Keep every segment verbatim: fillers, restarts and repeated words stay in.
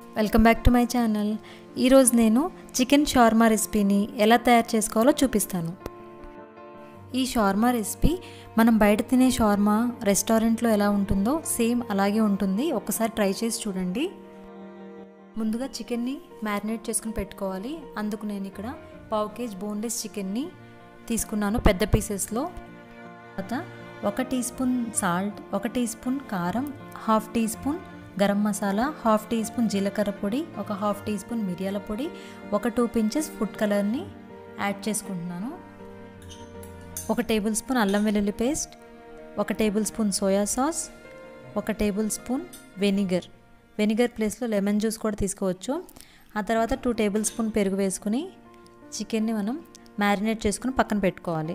Welcome back to my channel. ఈరోజు నేను chicken షార్మా రెసిపీని ఎలా తయారు చేసుకోవాలో చూపిస్తాను. ఈ షార్మా రెసిపీ మనం బయట తినే షార్మా రెస్టారెంట్లో ఎలా ఉంటుందో సేమ్ అలాగే ఉంటుంది. ఒకసారి ట్రై చేసి చూడండి. ముందుగా చికెన్ని మ్యారినేట్ చేసుకుని పెట్టుకోవాలి. అందుకు నేను ఇక్కడ పావు కేజీ బోన్లెస్ చికెన్ని తీసుకున్నాను పెద్ద పీసెస్లో. తర్వాత ఒక టీ స్పూన్ సాల్ట్, ఒక టీ స్పూన్ కారం, half teaspoon garam masala, half teaspoon జీలకర్ర పొడి, ఒక హాఫ్ టీ స్పూన్ మిరియాల పొడి, ఒక టూ పించెస్ ఫుడ్ కలర్ని యాడ్ చేసుకుంటున్నాను. ఒక టేబుల్ స్పూన్ అల్లం వెల్లుల్లి పేస్ట్, ఒక టేబుల్ స్పూన్ సోయా సాస్, ఒక టేబుల్ స్పూన్ వెనిగర్. వెనిగర్ ప్లేస్లో లెమన్ జ్యూస్ కూడా తీసుకోవచ్చు. ఆ తర్వాత టూ టేబుల్ స్పూన్ పెరుగు వేసుకుని చికెన్ని మనం మ్యారినేట్ చేసుకుని పక్కన పెట్టుకోవాలి.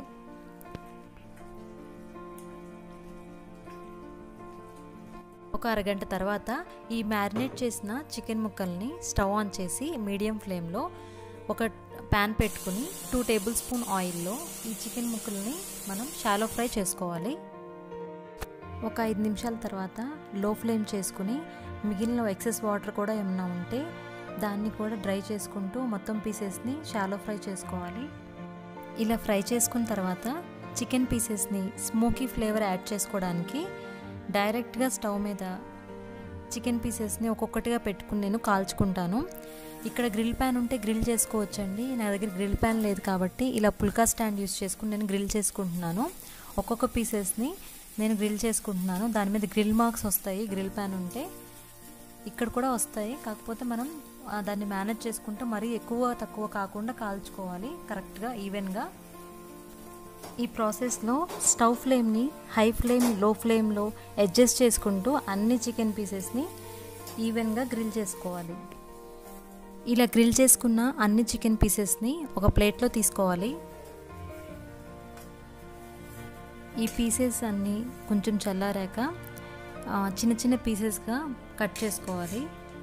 ఒక అరగంట తర్వాత ఈ మ్యారినేట్ చేసిన చికెన్ ముక్కల్ని స్టవ్ ఆన్ చేసి మీడియం ఫ్లేమ్లో ఒక ప్యాన్ పెట్టుకుని టూ టేబుల్ స్పూన్ ఆయిల్లో ఈ చికెన్ ముక్కల్ని మనం షాలో ఫ్రై చేసుకోవాలి. ఒక ఐదు నిమిషాల తర్వాత లో ఫ్లేమ్ చేసుకుని మిగిలిన ఎక్సెస్ వాటర్ కూడా ఏమన్నా ఉంటే దాన్ని కూడా డ్రై చేసుకుంటూ మొత్తం పీసెస్ని షాలో ఫ్రై చేసుకోవాలి. ఇలా ఫ్రై చేసుకున్న తర్వాత చికెన్ పీసెస్ని స్మోకీ ఫ్లేవర్ యాడ్ చేసుకోవడానికి డైరెక్ట్గా స్టవ్ మీద చికెన్ పీసెస్ని ఒక్కొక్కటిగా పెట్టుకుని నేను కాల్చుకుంటాను. ఇక్కడ గ్రిల్ ప్యాన్ ఉంటే గ్రిల్ చేసుకోవచ్చండి. నా దగ్గర గ్రిల్ ప్యాన్ లేదు కాబట్టి ఇలా పుల్కా స్టాండ్ యూస్ చేసుకుని నేను గ్రిల్ చేసుకుంటున్నాను. ఒక్కొక్క పీసెస్ని నేను గ్రిల్ చేసుకుంటున్నాను. దాని మీద గ్రిల్ మార్క్స్ వస్తాయి గ్రిల్ ప్యాన్ ఉంటే. ఇక్కడ కూడా వస్తాయి, కాకపోతే మనం దాన్ని మేనేజ్ చేసుకుంటూ మరీ ఎక్కువ తక్కువ కాకుండా కాల్చుకోవాలి, కరెక్ట్గా ఈవెన్గా. ఈ ప్రాసెస్లో స్టవ్ ఫ్లేమ్ని హై ఫ్లేమ్, లో ఫ్లేమ్లో అడ్జస్ట్ చేసుకుంటూ అన్ని చికెన్ పీసెస్ని ఈవెన్గా గ్రిల్ చేసుకోవాలి. ఇలా గ్రిల్ చేసుకున్న అన్ని చికెన్ పీసెస్ని ఒక ప్లేట్లో తీసుకోవాలి. ఈ పీసెస్ అన్నీ కొంచెం చల్లారాక చిన్న చిన్న పీసెస్గా కట్ చేసుకోవాలి.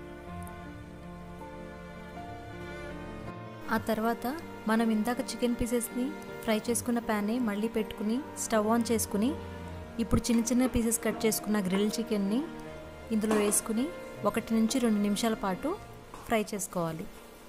ఆ తర్వాత మనం ఇందాక చికెన్ పీసెస్ని ఫ్రై చేసుకున్న ప్యాన్ని మళ్ళీ పెట్టుకుని స్టవ్ ఆన్ చేసుకుని ఇప్పుడు చిన్న చిన్న పీసెస్ కట్ చేసుకున్న గ్రిల్ చికెన్ని ఇందులో వేసుకుని ఒకటి నుంచి రెండు నిమిషాల పాటు ఫ్రై చేసుకోవాలి.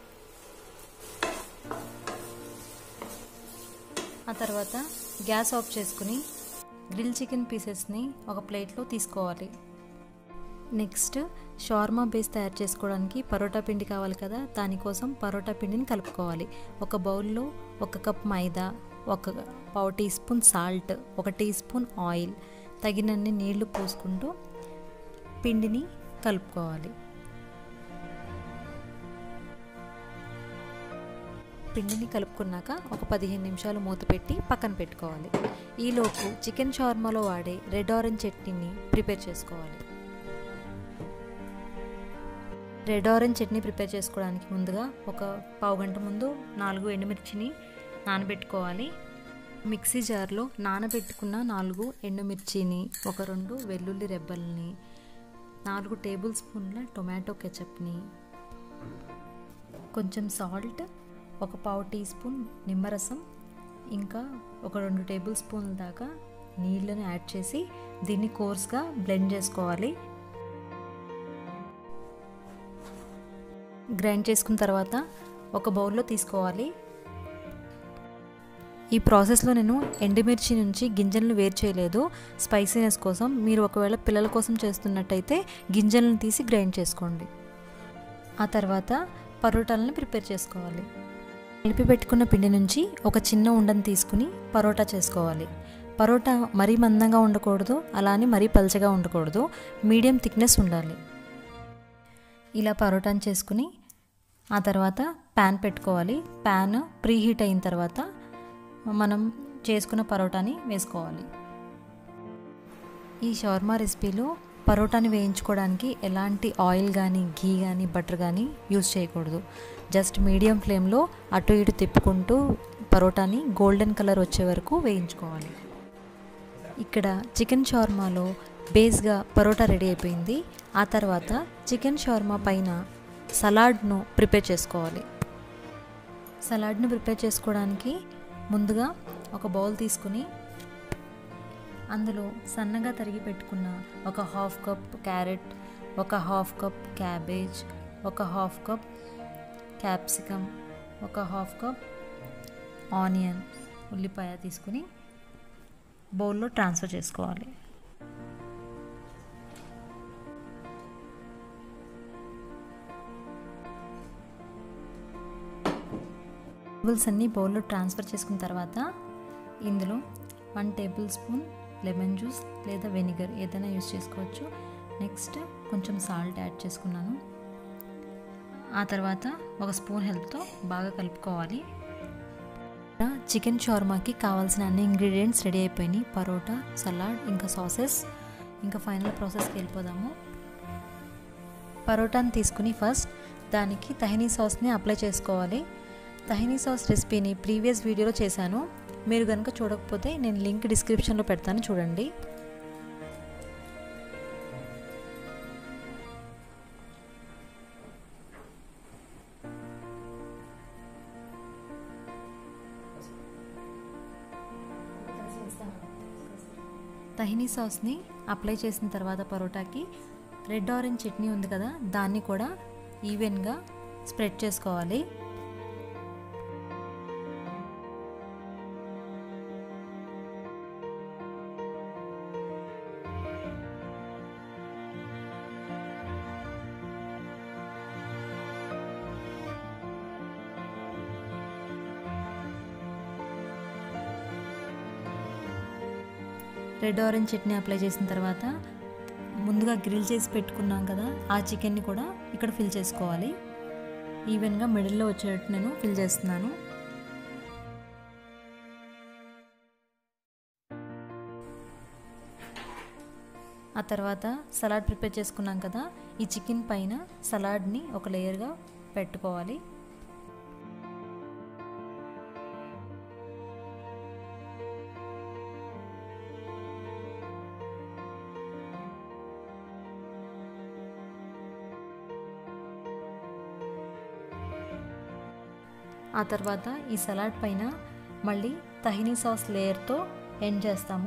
ఆ తర్వాత గ్యాస్ ఆఫ్ చేసుకుని గ్రిల్ చికెన్ పీసెస్ని ఒక ప్లేట్లో తీసుకోవాలి. నెక్స్ట్ షార్మా బేస్ తయారు చేసుకోవడానికి పరోటా పిండి కావాలి కదా, దానికోసం పరోటా పిండిని కలుపుకోవాలి. ఒక బౌల్లో ఒక కప్ మైదా, ఒక పావు టీ స్పూన్ సాల్ట్, ఒక టీ స్పూన్ ఆయిల్, తగినన్ని నీళ్లు పోసుకుంటూ పిండిని కలుపుకోవాలి. పిండిని కలుపుకున్నాక ఒక పదిహేను నిమిషాలు మూత పెట్టి పక్కన పెట్టుకోవాలి. ఈలోపు చికెన్ షార్మాలో వాడే రెడ్ ఆరెంజ్ చట్నీని ప్రిపేర్ చేసుకోవాలి. రెడ్ ఆరెంజ్ చట్నీ ప్రిపేర్ చేసుకోవడానికి ముందుగా ఒక పావు గంట ముందు నాలుగు ఎండుమిర్చిని నానబెట్టుకోవాలి. మిక్సీ జార్లో నానబెట్టుకున్న నాలుగు ఎండుమిర్చిని, ఒక రెండు వెల్లుల్లి రెబ్బల్ని, నాలుగు టేబుల్ స్పూన్ల టొమాటో కెచప్ని, కొంచెం సాల్ట్, ఒక పావు టీ స్పూన్ నిమ్మరసం, ఇంకా ఒక రెండు టేబుల్ స్పూన్ల దాకా నీళ్ళని యాడ్ చేసి దీన్ని కోర్స్గా బ్లెండ్ చేసుకోవాలి. గ్రైండ్ చేసుకున్న తర్వాత ఒక బౌల్లో తీసుకోవాలి. ఈ ప్రాసెస్లో నేను ఎండుమిర్చి నుంచి గింజలను వేరు చేయలేదు స్పైసీనెస్ కోసం. మీరు ఒకవేళ పిల్లల కోసం చేస్తున్నట్టయితే గింజలను తీసి గ్రైండ్ చేసుకోండి. ఆ తర్వాత పరోటాలను ప్రిపేర్ చేసుకోవాలి. కలిపి పెట్టుకున్న పిండి నుంచి ఒక చిన్న ఉండను తీసుకుని పరోటా చేసుకోవాలి. పరోటా మరీ మందంగా ఉండకూడదు, అలానే మరీ పల్చగా ఉండకూడదు, మీడియం థిక్నెస్ ఉండాలి. ఇలా పరోటాను చేసుకుని ఆ తర్వాత ప్యాన్ పెట్టుకోవాలి. ప్యాన్ ప్రీ హీట్ అయిన తర్వాత మనం చేసుకున్న పరోటాని వేసుకోవాలి. ఈ షార్మా రెసిపీలో పరోటాని వేయించుకోవడానికి ఎలాంటి ఆయిల్ కానీ, ఘీ కానీ, బటర్ కానీ యూజ్ చేయకూడదు. జస్ట్ మీడియం ఫ్లేమ్లో అటు ఇటు తిప్పుకుంటూ పరోటాని గోల్డెన్ కలర్ వచ్చే వరకు వేయించుకోవాలి. ఇక్కడ చికెన్ షార్మాలో బేస్గా పరోటా రెడీ అయిపోయింది. ఆ తర్వాత చికెన్ షార్మా పైన సలాడ్ను ప్రిపేర్ చేసుకోవాలి. సలాడ్ను ప్రిపేర్ చేసుకోవడానికి ముందుగా ఒక బౌల్ తీసుకుని అందులో సన్నగా తరిగి పెట్టుకున్న ఒక హాఫ్ కప్ క్యారెట్, ఒక హాఫ్ కప్ క్యాబేజ్, ఒక హాఫ్ కప్ క్యాప్సికమ్, ఒక హాఫ్ కప్ ఆనియన్, ఉల్లిపాయ తీసుకుని బౌల్లో ట్రాన్స్ఫర్ చేసుకోవాలి. వెజిటబుల్స్ అన్నీ బౌల్లో ట్రాన్స్ఫర్ చేసుకున్న తర్వాత ఇందులో one tablespoon lemon juice లేదా వెనిగర్ ఏదైనా యూస్ చేసుకోవచ్చు. నెక్స్ట్ కొంచెం సాల్ట్ యాడ్ చేసుకున్నాను. ఆ తర్వాత ఒక స్పూన్ హెల్ప్తో బాగా కలుపుకోవాలి. చికెన్ షవర్మాకి కావాల్సిన అన్ని ఇంగ్రీడియంట్స్ రెడీ అయిపోయినాయి. పరోటా, సలాడ్, ఇంకా సాసెస్. ఇంకా ఫైనల్ ప్రాసెస్కి వెళ్ళిపోదాము. పరోటాని తీసుకుని ఫస్ట్ దానికి తహినీ సాస్ని అప్లై చేసుకోవాలి. తహినీ సాస్ రెసిపీని ప్రీవియస్ వీడియోలో చేశాను. మీరు కనుక చూడకపోతే నేను లింక్ డిస్క్రిప్షన్లో పెడతాను, చూడండి. తహినీ సాస్ని అప్లై చేసిన తర్వాత పరోటాకి రెడ్ ఆరెంజ్ చట్నీ ఉంది కదా, దాన్ని కూడా ఈవెన్గా స్ప్రెడ్ చేసుకోవాలి. రెడ్ ఆరెంజ్ చట్నీ అప్లై చేసిన తర్వాత ముందుగా గ్రిల్ చేసి పెట్టుకున్నాం కదా ఆ చికెన్ని కూడా ఇక్కడ ఫిల్ చేసుకోవాలి. ఈవెన్గా మిడిల్లో వచ్చేటట్టు నేను ఫిల్ చేస్తున్నాను. ఆ తర్వాత సలాడ్ ప్రిపేర్ చేసుకున్నాం కదా, ఈ చికెన్ పైన సలాడ్ని ఒక లేయర్గా పెట్టుకోవాలి. ఆ తర్వాత ఈ సలాడ్ పైన మళ్ళీ తహినీ సాస్ లేయర్తో ఎండ్ చేస్తాము.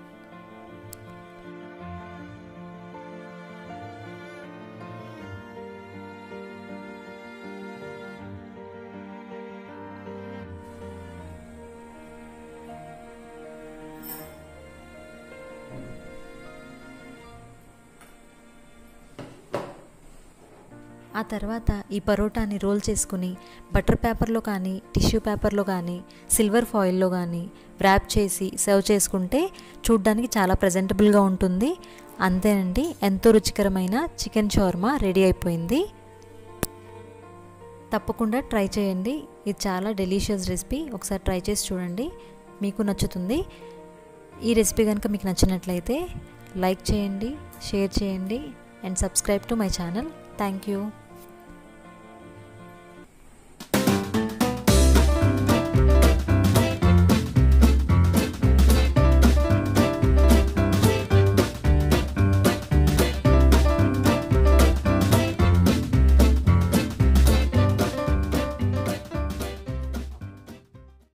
ఆ తర్వాత ఈ పరోటాని రోల్ చేసుకుని బటర్ పేపర్లో కానీ టిష్యూ పేపర్లో కానీ సిల్వర్ ఫాయిల్లో కానీ ర్యాప్ చేసి సర్వ్ చేసుకుంటే చూడ్డానికి చాలా ప్రజెంటబుల్గా ఉంటుంది. అంతేనండి, ఎంతో రుచికరమైన చికెన్ షవర్మా రెడీ అయిపోయింది. తప్పకుండా ట్రై చేయండి. ఇది చాలా డెలీషియస్ రెసిపీ. ఒకసారి ట్రై చేసి చూడండి, మీకు నచ్చుతుంది. ఈ రెసిపీ కనుక మీకు నచ్చినట్లయితే లైక్ చేయండి, షేర్ చేయండి and subscribe to my channel. Thank you.